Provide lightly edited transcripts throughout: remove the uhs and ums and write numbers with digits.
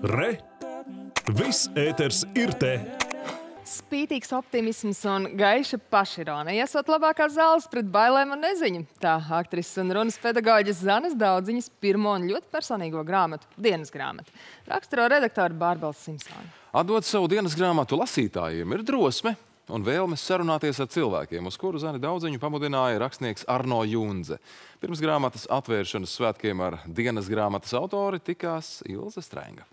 Re! Viss ēters ir te! Spītīgs optimisms un gaiša pašironija esot labākās zāles pret bailēm un neziņu. Tā aktrises un runas pedagoģes Zanes Daudziņas pirmo un ļoti personīgo grāmatu – dienas grāmatu. Raksturo redaktori Bārbela Simpsone. Atdot savu dienas grāmatu lasītājiem ir drosme un vēlmes sarunāties ar cilvēkiem, uz kuru Zani Daudziņu pamudināja rakstnieks Arno Junze. Pirms grāmatas atvēršanas svētkiem ar dienas grāmatas autori tikās Ilze Strenga.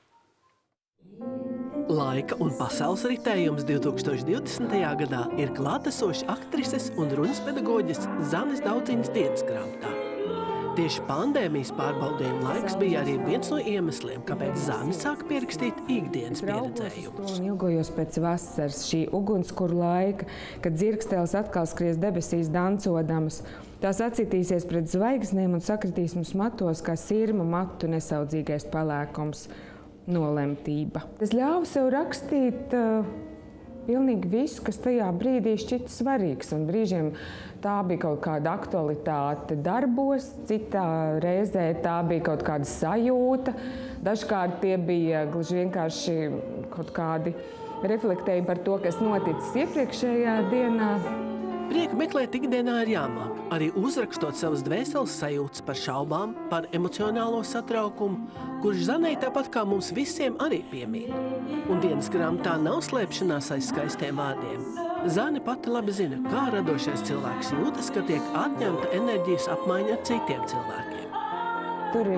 Laika un pasaules ritējums 2020. gadā ir klātesošs aktrises un runas pedagoģes Zanes Daudziņas dienas grāmatā. Tieši pandēmijas pārbaudījuma laiks bija arī viens no iemesliem, kāpēc Zane sāka pierakstīt ikdienas pieredzējumus. Ilgojos pēc vasaras, šī ugunskura laika, kad dzirkstēlis atkal skries debesīs dancodamas. Tās acitīsies pret zvaigznēm un sakritīs mums matos, kā sirmu matu nesaudzīgais palēkums. Nolemtība. Es ļāvu sev rakstīt pilnīgi visu, kas tajā brīdī šķita svarīgs. Un brīžiem tā bija kaut kāda aktualitāte darbos, citā reizē tā bija kaut kāda sajūta. Dažkārt tie bija gluži vienkārši kaut kādi reflektējumi par to, kas noticis iepriekšējā dienā. Prieku meklēt ikdienā ir jāmāk, arī uzrakstot savas dvēseles sajūtas par šaubām, par emocionālo satraukumu, kurš Zanei tāpat kā mums visiem arī piemīt. Un dienas grāmatā nav slēpšanās aiz skaistiem vārdiem. Zane pati labi zina, kā radošais cilvēks jūtas, ka tiek atņemta enerģijas apmaiņa ar citiem cilvēkiem. Tur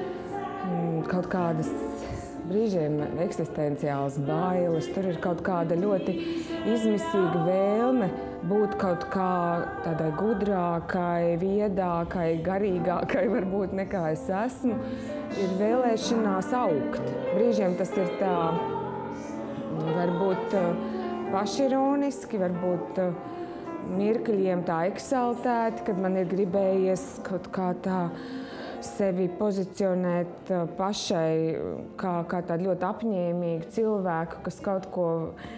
ir kaut kādas brīžiem eksistenciāls bailes, tur ir kaut kāda ļoti izmisīga vēlme būt kaut kā tādai gudrākai, viedākai, garīgākai varbūt nekā es esmu, ir vēlēšanās augt. Brīžiem tas ir tā, varbūt pašironiski, varbūt mirkļiem tā eksaltēti, kad man ir gribējies kaut kā tā sevi pozicionēt pašai kā tādu ļoti apņēmīgu cilvēku, kas kaut ko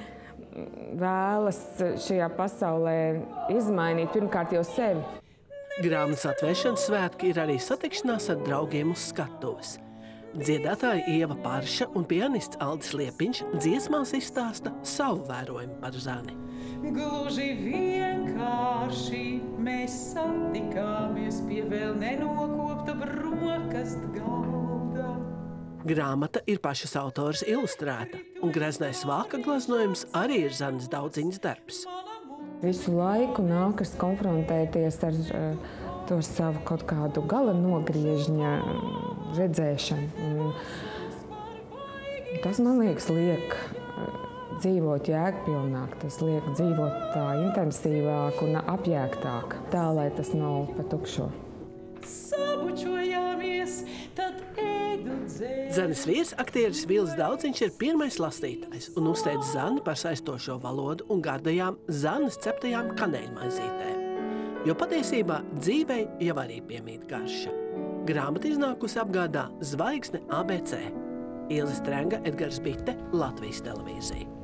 vēlas šajā pasaulē izmainīt, pirmkārt jau sevi. Grāmatas atvēršanas svētki ir arī satikšanās ar draugiem uz skatuves. Dziedātāja Ieva Parša un pianists Aldis Liepiņš dziesmās izstāsta savu vērojumu par Zani. Gluži vienkārši mēs satikāmies pie vēl nenokopta brokastu galda. Grāmata ir pašas autoras ilustrēta, un greznais vāka glaznojums arī ir Zanes Daudziņas darbs. Visu laiku nākas konfrontēties ar to savu kaut kādu gala nogriežņa redzēšanu. Tas, man liekas, liek dzīvot jēgpilnāk, tas liek dzīvot tā intensīvāk un apjēgtāk, tā, lai tas nav pa tukšo. Sabučojāmies, tad ēdu dzēri. Zanes vīrs, aktieris Vils Daudziņš, ir pirmais lasītājs un uzteica Zani par saistošo valodu un gardajām Zanes ceptajām kanēļmaizītēm. Jo patiesībā dzīvei jau arī piemīt garša. Grāmata iznākusi apgādā Zvaigzne ABC. Ilze Strenga, Edgars Bitte, Latvijas televīzija.